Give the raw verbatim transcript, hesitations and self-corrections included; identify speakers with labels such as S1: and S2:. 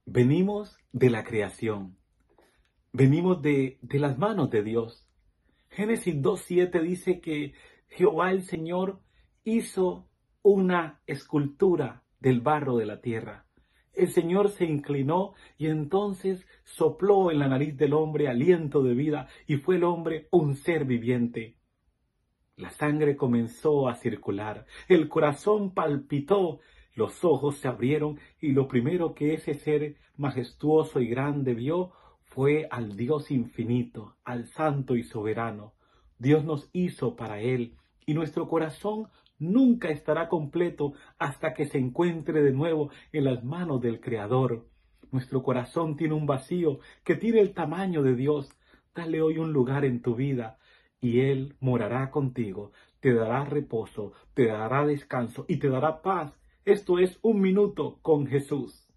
S1: Venimos de la creación, venimos de, de las manos de Dios. Génesis dos siete dice que Jehová el Señor hizo una escultura del barro de la tierra. El Señor se inclinó y entonces sopló en la nariz del hombre aliento de vida y fue el hombre un ser viviente. La sangre comenzó a circular, el corazón palpitó, los ojos se abrieron y lo primero que ese ser majestuoso y grande vio fue al Dios infinito, al santo y soberano. Dios nos hizo para Él y nuestro corazón nunca estará completo hasta que se encuentre de nuevo en las manos del Creador. Nuestro corazón tiene un vacío que tiene el tamaño de Dios. Dale hoy un lugar en tu vida y Él morará contigo, te dará reposo, te dará descanso y te dará paz. Esto es Un Minuto con Jesús.